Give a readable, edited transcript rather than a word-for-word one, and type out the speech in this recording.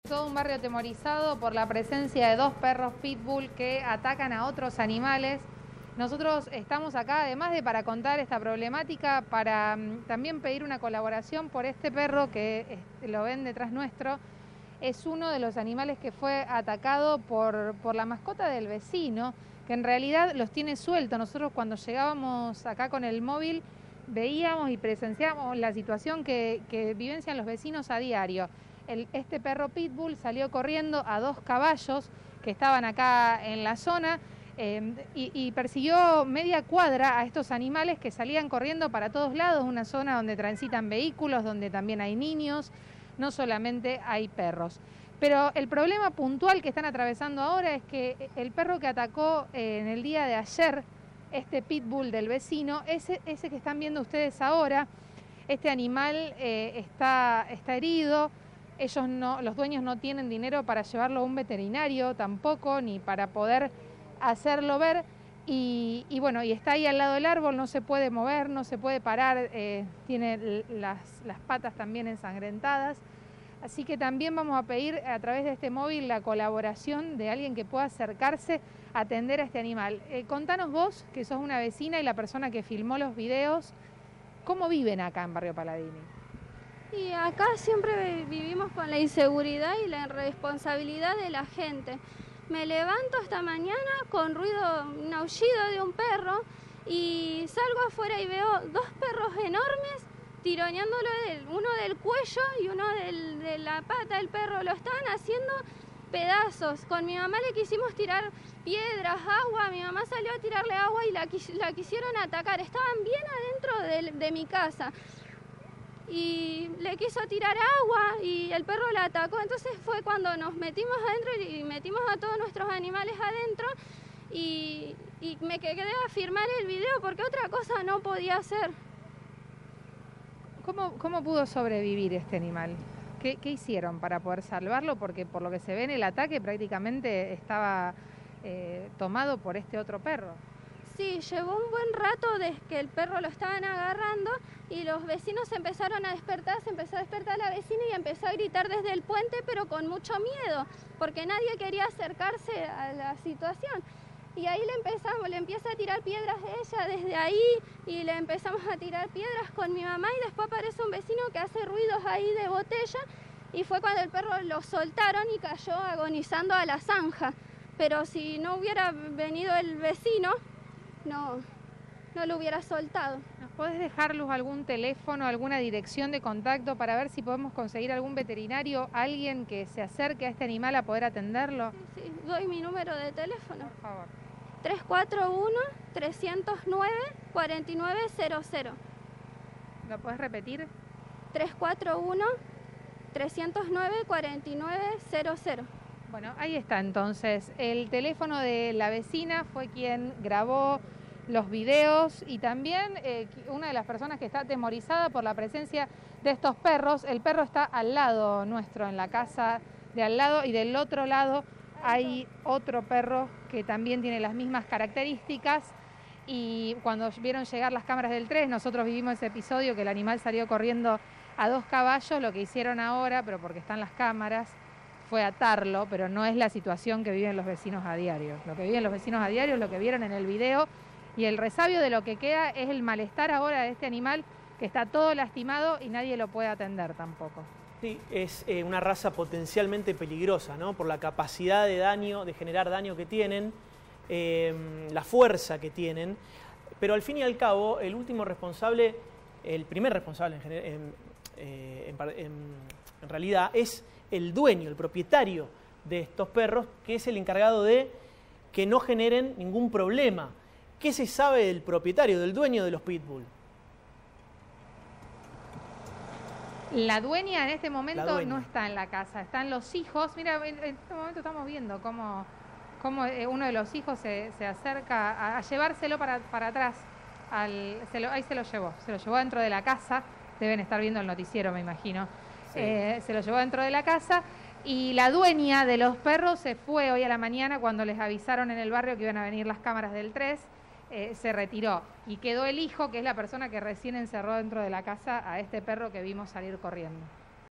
Todo un barrio atemorizado por la presencia de dos perros pitbull que atacan a otros animales. Nosotros estamos acá, además de para contar esta problemática, para también pedir una colaboración por este perro que lo ven detrás nuestro. Es uno de los animales que fue atacado por la mascota del vecino, que en realidad los tiene sueltos. Nosotros cuando llegábamos acá con el móvil veíamos y presenciábamos la situación que vivencian los vecinos a diario. Este perro pitbull salió corriendo a dos caballos que estaban acá en la zona y persiguió media cuadra a estos animales que salían corriendo para todos lados, una zona donde transitan vehículos, donde también hay niños, no solamente hay perros. Pero el problema puntual que están atravesando ahora es que el perro que atacó en el día de ayer, este pitbull del vecino, ese que están viendo ustedes ahora, este animal está herido. Los dueños no tienen dinero para llevarlo a un veterinario tampoco, ni para poder hacerlo ver. Y bueno, y está ahí al lado del árbol, no se puede mover, no se puede parar, tiene las patas también ensangrentadas. Así que también vamos a pedir a través de este móvil la colaboración de alguien que pueda acercarse a atender a este animal. Contanos vos, que sos una vecina y la persona que filmó los videos, ¿cómo viven acá en Barrio Palladini? Y acá siempre vivimos con la inseguridad y la irresponsabilidad de la gente. Me levanto esta mañana con un aullido de un perro y salgo afuera y veo dos perros enormes tironeándolo, uno del cuello y uno de la pata del perro. Lo estaban haciendo pedazos. Con mi mamá le quisimos tirar piedras, agua. Mi mamá salió a tirarle agua y la quisieron atacar. Estaban bien adentro de mi casa. Y le quiso tirar agua y el perro la atacó. Entonces fue cuando nos metimos adentro y metimos a todos nuestros animales adentro y me quedé a filmar el video porque otra cosa no podía hacer. ¿Cómo pudo sobrevivir este animal? ¿Qué hicieron para poder salvarlo? Porque por lo que se ve en el ataque prácticamente estaba tomado por este otro perro. Sí, llevó un buen rato desde que el perro lo estaban agarrando y los vecinos empezaron a despertar, se empezó a despertar la vecina y empezó a gritar desde el puente, pero con mucho miedo, porque nadie quería acercarse a la situación. Y ahí le empieza a tirar piedras ella desde ahí y le empezamos a tirar piedras con mi mamá y después aparece un vecino que hace ruidos ahí de botella y fue cuando el perro lo soltaron y cayó agonizando a la zanja. Pero si no hubiera venido el vecino, no lo hubiera soltado. ¿Nos podés dejar, Luz, algún teléfono, alguna dirección de contacto para ver si podemos conseguir algún veterinario, alguien que se acerque a este animal a poder atenderlo? Sí, doy mi número de teléfono. Por favor. 341-309-4900. ¿Lo podés repetir? 341-309-4900. Bueno, ahí está entonces. El teléfono de la vecina fue quien grabó los videos y también una de las personas que está atemorizada por la presencia de estos perros. El perro está al lado nuestro, en la casa de al lado, y del otro lado hay otro perro que también tiene las mismas características. Y cuando vieron llegar las cámaras del 3, nosotros vivimos ese episodio que el animal salió corriendo a dos caballos. Lo que hicieron ahora, pero porque están las cámaras, fue atarlo, pero no es la situación que viven los vecinos a diario. Lo que viven los vecinos a diario es lo que vieron en el video, y el resabio de lo que queda es el malestar ahora de este animal que está todo lastimado y nadie lo puede atender tampoco. Sí, es una raza potencialmente peligrosa, ¿no? Por la capacidad de daño, de generar daño que tienen, la fuerza que tienen, pero al fin y al cabo el último responsable, el primer responsable en realidad es el dueño, el propietario de estos perros, que es el encargado de que no generen ningún problema. ¿Qué se sabe del propietario, del dueño de los pitbull? La dueña en este momento no está en la casa, están los hijos. Mira, en este momento estamos viendo cómo uno de los hijos se acerca a llevárselo para atrás. Ahí se lo llevó dentro de la casa. Deben estar viendo el noticiero, me imagino. Sí. Se lo llevó dentro de la casa y la dueña de los perros se fue hoy a la mañana cuando les avisaron en el barrio que iban a venir las cámaras del 3. Se retiró y quedó el hijo, que es la persona que recién encerró dentro de la casa a este perro que vimos salir corriendo.